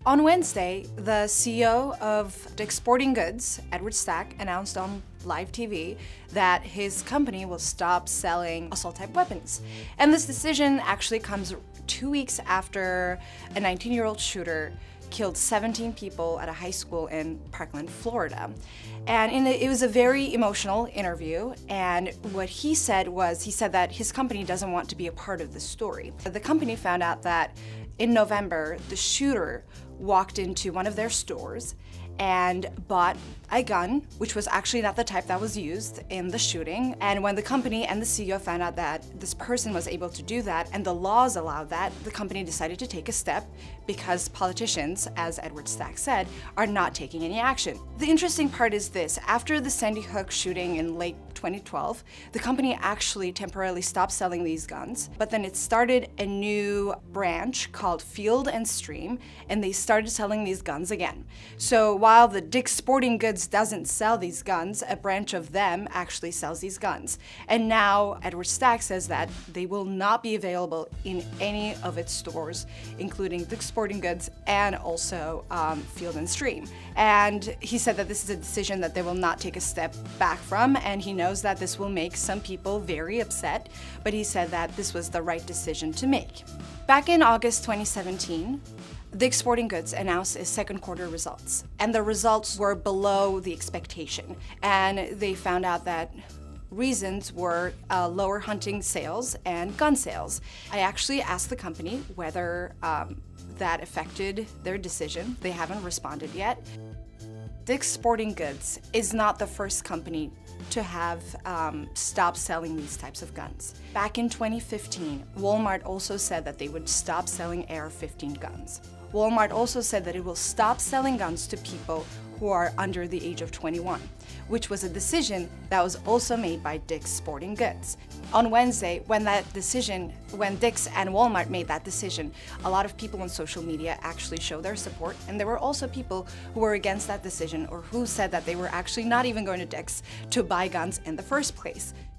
On Wednesday, the CEO of Dick's Sporting Goods, Edward Stack, announced on live TV that his company will stop selling assault-type weapons. And this decision actually comes 2 weeks after a 19-year-old shooter killed 17 people at a high school in Parkland, Florida. And it was a very emotional interview, and what he said was, he said that his company doesn't want to be a part of the story. The company found out that in November, the shooter walked into one of their stores and bought a gun, which was actually not the type that was used in the shooting. And when the company and the CEO found out that this person was able to do that and the laws allowed that, the company decided to take a step because politicians, as Edward Stack said, are not taking any action. The interesting part is this: after the Sandy Hook shooting in late 2012, the company actually temporarily stopped selling these guns, but then it started a new branch called Field & Stream, and they started selling these guns again. So while the Dick's Sporting Goods doesn't sell these guns, a branch of them actually sells these guns. And now Edward Stack says that they will not be available in any of its stores, including Dick's Sporting Goods and also Field & Stream. And he said that this is a decision that they will not take a step back from, and he knows that this will make some people very upset, but he said that this was the right decision to make. Back in August 2017, Dick's Sporting Goods announced its second quarter results, and the results were below the expectation. And they found out that reasons were lower hunting sales and gun sales. I actually asked the company whether that affected their decision. They haven't responded yet. Dick's Sporting Goods is not the first company to have stopped selling these types of guns. Back in 2015, Walmart also said that they would stop selling AR-15 guns. Walmart also said that it will stop selling guns to people who are under the age of 21, which was a decision that was also made by Dick's Sporting Goods. On Wednesday, when Dick's and Walmart made that decision, a lot of people on social media actually showed their support, and there were also people who were against that decision or who said that they were actually not even going to Dick's to buy guns in the first place.